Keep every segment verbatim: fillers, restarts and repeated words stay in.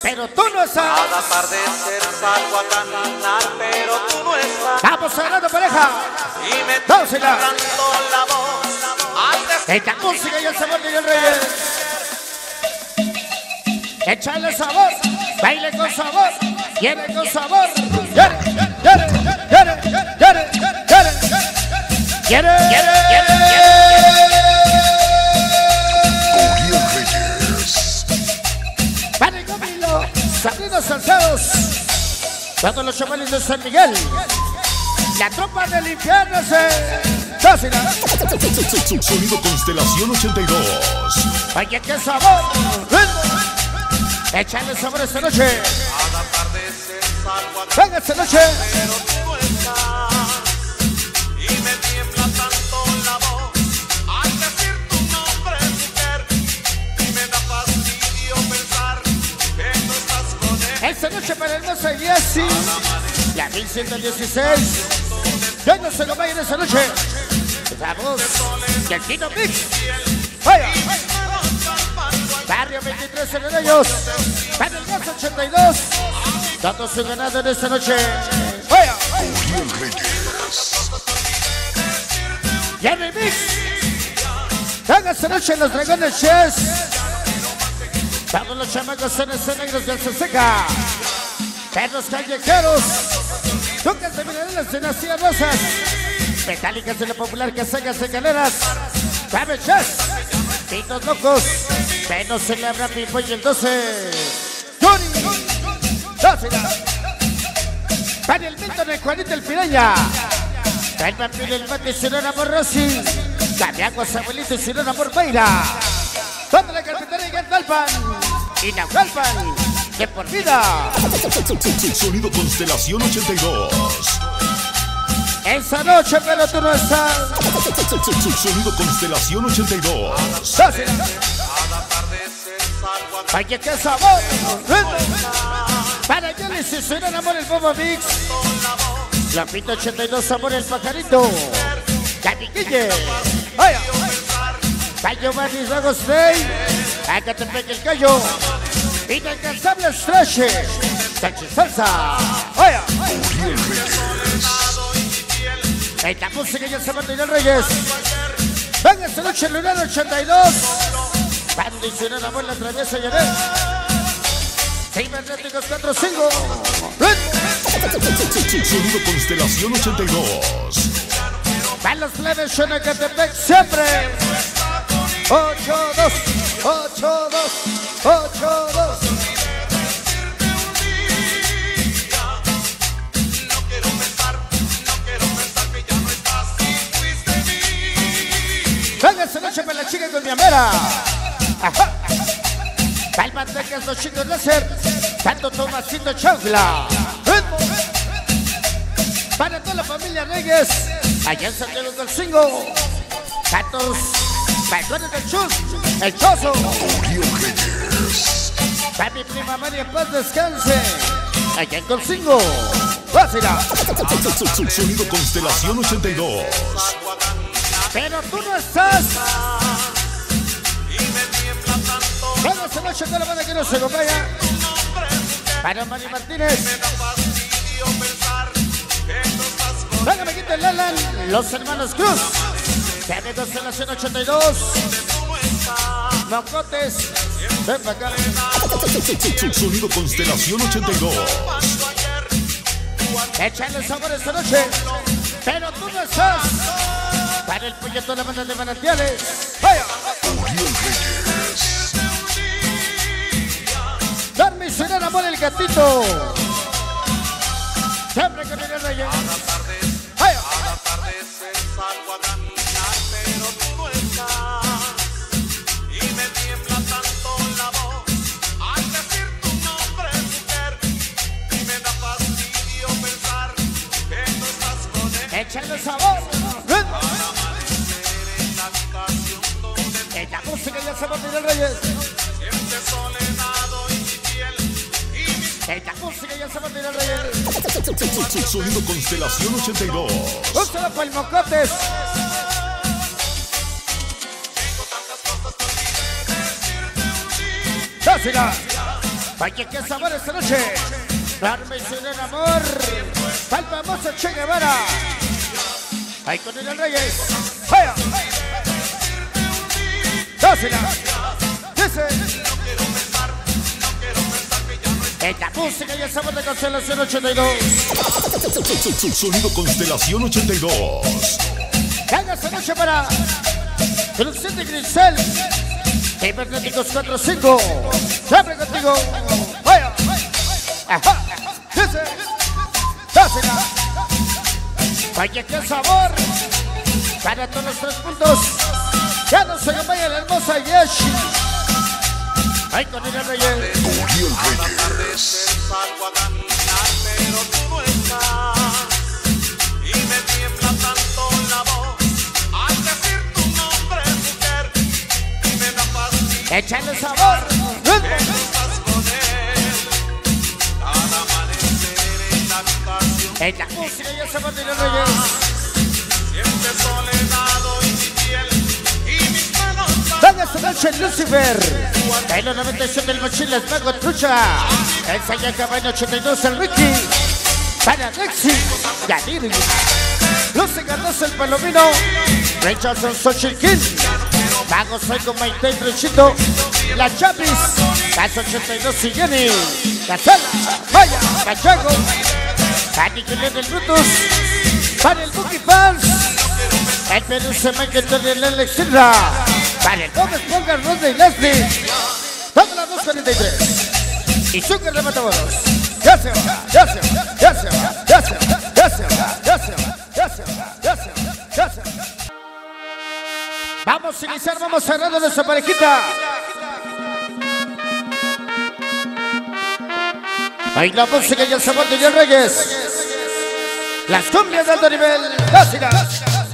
pero tú no estás. Cada atardecer salgo a caminar, pero tú no estás. Vamos cerrando pareja. Y me Vamos a tiembla tanto la voz al decir esta música y el sabor de Miguel Reyes. Échale sabor, baile con sabor, quiere con sabor. Quiere, quiere, quiere, quiere, quiere, quiere, quiere, quiere. Vale, Camilo, Sabrinos Salcedos, todos los chavales de San Miguel, la tropa del infierno se... Sonido Constelación ochenta y dos. Oye, qué sabor. Échale sabor esta noche. cada atardecer salgo a Venga esta noche. pero tú no estás. Y me tiembla tanto la voz al decir tu nombre, mujer. Y me da fastidio pensar que no estás con él. Esta noche para el hermoso Jessy, la mil ciento dieciséis. Yo no se lo vayan esta noche. Vamos, y el Kino Mix. Vaya. Barrio veintitrés en ellos. Barrio Gas ochenta y dos. Todos su ganado en esta noche. Vaya. Y el Mix. Haga esta noche los Dragones Chess. Todos los chamacos en ese negros de Alceseca. Perros callejeros. Ducas de minerales de Nacía Rosas. Metálicas de la popular Casagas de Caleras. Cabe Chess. Pitos locos. Menos celebra Pipo y el doce. Johnny. doce. Para el Milton, el Juanito, el Pireña. El Vampiro, el Mate, Cirona por Rossi. Cabiaguas, Abuelito y Cirona por Mayra. Toda la carpintería y Galpan. Y Naucalpan. De por vida. Sonido Constelación ochenta y dos. Esa noche, pero tú no estás. Sonido Constelación ochenta y dos. doce. Cada atardecer salgo a Oye, qué sabor. Para Yoli, si suena amor el Bobo Mix. La Pita ochenta y dos, amor el Pajarito. Capiquille. Vaya. Cayo Barris, Vagos Rey. Acatepec el Cayo. Inalcanzable Strache. Sánchez Salsa. Vaya. Esta música ya se va a Miguel Reyes. Venga esta noche, Lunar ochenta y dos. Banda y Cirona por la traviesa Yanet. Cibernéticos cuatro cinco. Sonido Constelación ochenta y dos. Van los plebes, Xonacatepec siempre. ocho dos, ocho dos, ocho dos. No quiero pensar, no quiero pensar que ya no estás y fuiste mí. Venga esta noche para la chica con mi amera. Ajá. Palmantecas, los chicos láser. Tanto Tomasito Chancla. Ritmo. Para toda la familia Reyes. Allá en Santiago del Cingo. Gatos. Balcones del Chus. El Choso. Para mi prima María Paz descanse. Allá en Colcingo. Vásila. Sonido Constelación ochenta y dos. Pero tú no estás. Y me tiembla tanto Bueno, esta noche toda la banda que nos acompaña. Para Mari Martínez. me da fastidio pensar que no estás con Venga, me quita el Alan. Los hermanos Cruz. T V Constelación ochenta y dos. Mocotes. Ven para acá. Sonido Constelación ochenta y dos. Échale sabor esta noche. Pero tú no estás. Para el puñeto de la banda de manantiales. Vaya. Darme y Cirona por el gatito. Siempre con el Reyes. Vaya. Cada atardecer salgo a caminar, pero tú no estás. Y me tiembla tanto la voz al decir tu nombre, mujer. Y me da fastidio pensar que no estás con él. Échale sabor. Para amanecer en la habitación donde Esta música ya se va a Miguel Reyes. siempre solenado y mi piel y mis Esta música ya se va a Miguel Reyes. Sonido Constelación ochenta y dos. Úsalo para el Mocotes. Dásela. Vaya que sabor esta noche. Darme sin el amor. Al famoso Che Guevara. Ahí con el Reyes. ¡Vaya! ¡Dásela! ¡Dice! En la música y el sabor de Constelación ochenta y dos. Sonido Constelación ochenta y dos. Gana esta noche para Crucente Grisel. Cibernéticos cuatro cinco. Siempre contigo. ¡Vaya! ¡Ajá! ¡Dice! ¡Dásela! Vaya qué sabor. Para todos los tres puntos. Ya nos acompaña la hermosa Yeshi. Ahí con el Reyes. Al atardecer salgo a caminar, pero tú no estás. Y me tiembla tanto la voz al decir tu nombre, mujer. Y me da fastidio. Échale sabor. Que no estás con él. Cada amanecer en la habitación. En la música y el sabor de los Reyes. Siempre soledado y mi piel y mis manos. Dale esta noche Lucifer. En los noventa y siete del Mochilas Mago Trucha. El Saya Cabaño ochenta y dos el Ricky. Para Lexi. Yaniri. Lucy Cardoso el Palomino. Richardson Xochitl. Mago Psycho Maite y Trechito. La Chapis. Caso ochenta y dos y Jenny. La Sala. Vaya. Cachago. Paniculé del Brutus. Para el Buki Pants. El Perú se me quedó en el Alexandra. Para el Gómez Ponga Ronda y Leslie. Todas las dos cuarenta y tres. Y Zucker de Matamoros. Ya se va, ya se va, ya se va, ya se va, ya se va, ya se va, ya se va, ya se va, ya se va. Vamos a iniciar, vamos cerrando nuestra parejita. Ahí la música y el sabor de John Reyes. Las cumbias de alto nivel. Dásela.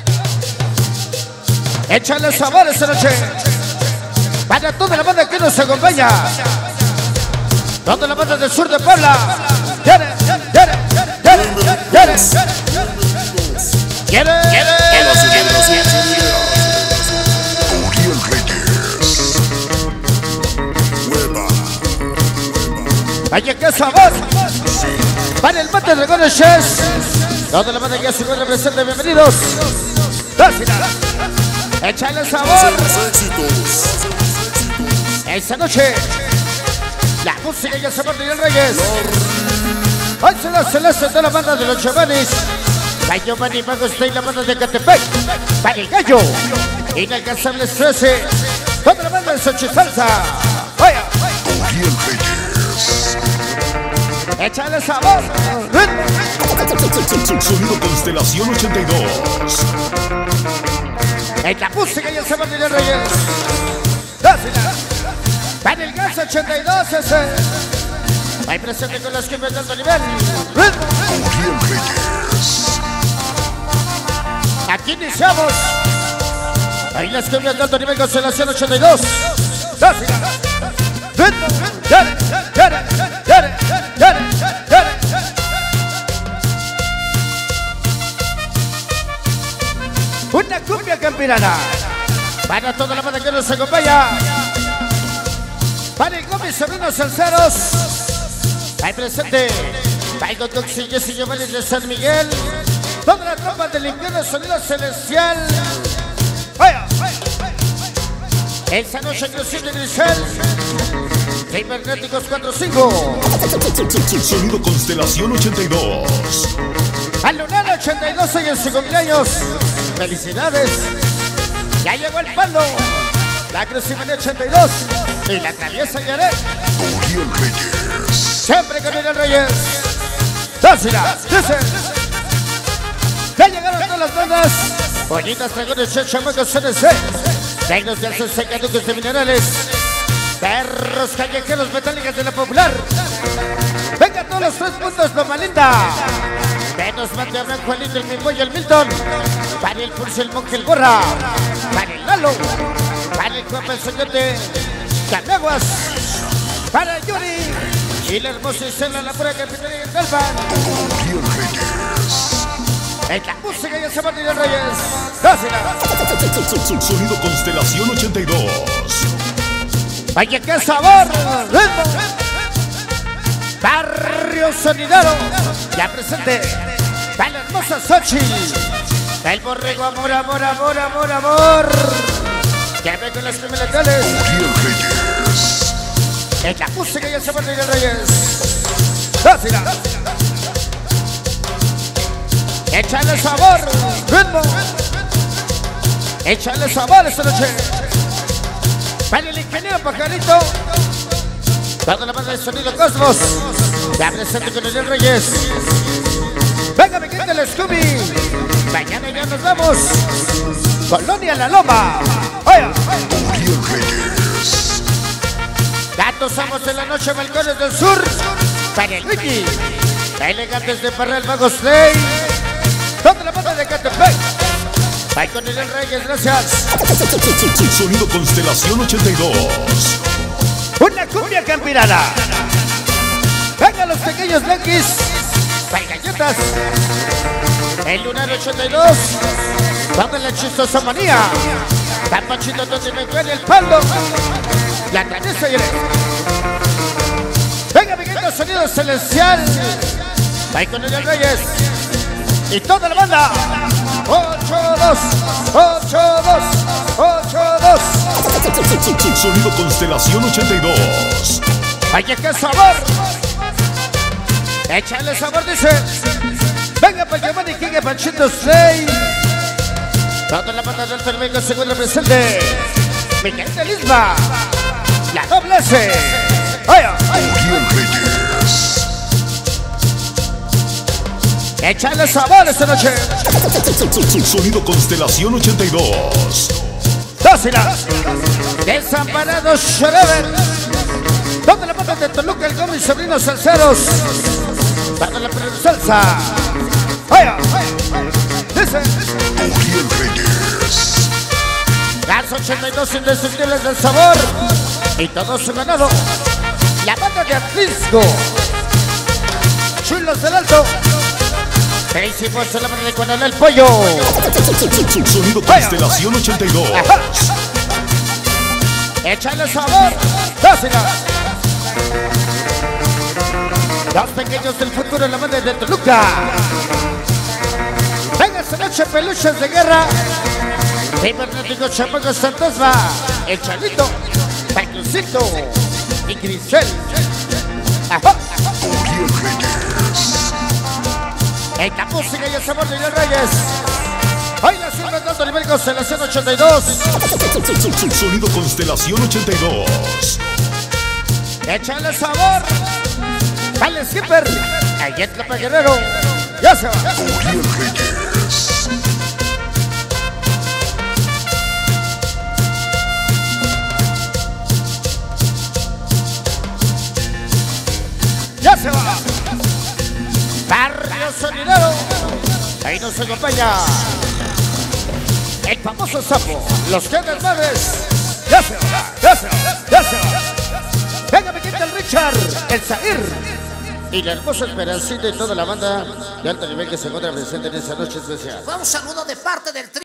Échale sabor esta noche. Para toda la banda que nos acompaña. Toda la banda del sur de Puebla. ¡Quiere! ¡Quiere! ¡Quiere! ¡Quiere! ¡Quiere! Uriel Reyes. Hueva. ¡Vaya qué sabor! Para el mate de Dragones Chess. Toda la banda que se encuentra presente, bienvenidos. ¡Dásela! ¡Échale sabor! Esta noche, la música y el sabor de John Reyes. Hoy se la celeste de la banda de los Giovannis. La Giovanni Magos y la banda de Catepec. Para el Gallo. Inalcanzables trece. Toda la banda de Xochitl Salsa. ¡Vaya! Uriel Reyes. ¡Échale sabor! Sonido Constelación ochenta y dos. En la música y el sabor de John Reyes. ¡Dásela! Para el Gas ochenta y dos ese. Ahí presente con las cumbias de alto nivel. Uriel Reyes. Aquí iniciamos. Ahí las cumbias de alto nivel, Constelación ochenta y dos. ¡Dásela! ¡Ritmo! ¡Dale! ¡Dale! ¡Dale! ¡Dale! ¡Dale! Una cumbia campirana. Para toda la banda que nos acompaña. Para el Gómez Sobrinos Salceros. Ahí presente. Paigo Toxi, Jesse Giovanni de San Miguel. Toda la tropa del infierno, sonido celestial. ¡Vaya! Esa noche Crucente Grisel. Cibernéticos cuatro cinco. Sonido Constelación ochenta y dos. Al Lunar ochenta y dos en su cumpleaños. ¡Felicidades! Ya llegó el palo. La Crucimania ochenta y dos. Y la traviesa Yaret. Uriel Reyes. Siempre con el Reyes. Dásela. Dice. Ya llegaron todas las bandas. Bonitas Dragones, Chachamacos, C N C. Negros de Alce, Caducos de Minerales. Perros callejeros, metálicas de la Popular. Venga todos los tres puntos, mamá linda. Menos mate a Blanco, el Lindo, el Mimbo y el Milton. Para el Pulso, el Monje, el Borra. Para el Lalo. Para el Cuapa, el Señor de Caneguas. Para Yuri. Y la hermosa Isela, la pura Capitana y el Galvan. Uriel Reyes. En la música y el sabor de los Reyes. Dásela. Sonido Constelación ochenta y dos. Vaya qué sabor. Ritmo. Barrio Sonidero, ya presente. Está la hermosa Xochitl. El borrego, amor, amor, amor, amor, amor. Que ve con las criminales. Es la música y el sabor de Reyes. Dásela. Échale sabor, ritmo. Échale sabor esta noche. Para el ingeniero Pajarito. Toda la banda de Sonido Cosmos. Ya presente con el Reyes. Venga, mi gente, el Scooby. Mañana ya nos vamos. Colonia La Loma. Oye. Gatos Amos en la noche, balcones del sur. Para el Wiki. Elegantes de Parral, Mago Slay. Toda la banda de Catepec. Bye con el Reyes, gracias. Sonido Constelación ochenta y dos. Una cumbia campirana. Venga los pequeños blanquis. Bye galletas. El Lunar ochenta y dos. Toda la chistosa manía. Tan machito donde me duele el palo. La canesa y el... Venga, mi querido Sonido Celestial. Bye con el Reyes. Y toda la banda. ocho dos, ocho dos, ocho dos. Sonido Constelación ochenta y dos. Vaya que sabor. Échale sabor, dice. Venga para Giovanni King y Panchito Slay. Toda la banda del Fermengo se encuentra presente. Miguel de Lisba. La doble S. Vaya. Échale sabor esta noche. Sonido Constelación ochenta y dos. Dásela. Desamparados Forever. Toda la banda de Toluca, el Gómez y sobrinos salseros. Para la salsa. Vaya. Dice. Gas ochenta y dos indestructibles del sabor. Y todo su ganado. La banda de Atlisco. Chulos del Alto. ¿Qué hicimos solamente con el pollo? Sonido Constelación ochenta y dos. Ajá. Échale sabor. Dásela. Los pequeños del futuro en la banda de Toluca. Venga esta noche, peluches de guerra. Cibernético Chapaco Fantasma. El Chalito. Pacucito. Y Grisel. Ajá. Esta música y el sabor de los Reyes. Hoy la sirve tanto nivel Constelación ochenta y dos. Sonido Constelación ochenta y dos. Échale sabor. Vale, Skipper. Ahí entra para Guerrero. Ya se va. Ya se va. Barrio Sonidero. Ahí nos acompaña el famoso sapo. Los Kenneth Madres. Ya se va. Ya se va. Ya se va. Venga, me quita el Richard. El Zahir. Y la hermosa Esperancita y toda la banda de alto nivel que se encuentra presente en esta noche especial. Fue un saludo de parte del tri